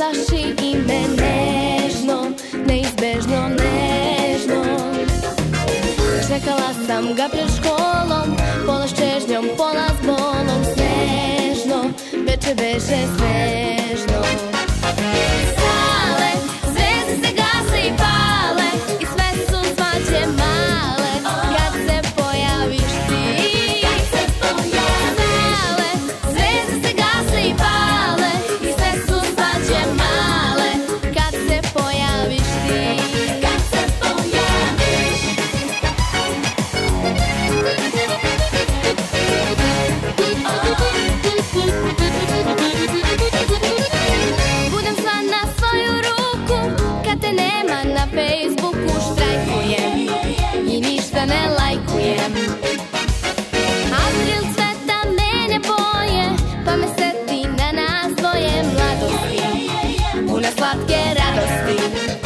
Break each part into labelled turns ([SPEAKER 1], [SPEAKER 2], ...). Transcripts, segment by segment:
[SPEAKER 1] Saši ime nežno, neizbežno nežno. Čekala sam ga pred školom, pola s čežnjom, pola s bolom. Snežno, veče beše snežno. Sale, zvezde se gase i pale, i sve su svađe male, kad se pojaviš ti. Sale, zvezde se gase i pale, i sve su svađe male, kad se pojaviš ti. Budem sva na svoju ruku, kad te nema na Facebooku. Štrajkujem i ništa ne lajkujem. April cveta menja boje, pa me seti na nas dvoje. Mladosti, puna slatke radosti.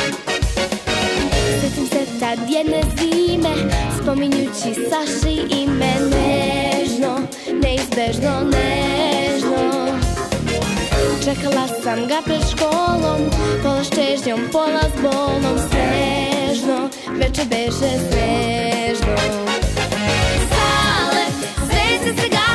[SPEAKER 1] Setim se tad jedne zime, spominjući Saši ime nežno, neizbežno nežno. Čekala sam ga pred školom, pola s čežnjom, pola s bolom. Snežno, veče beše snežno. Sale, zvezde se gase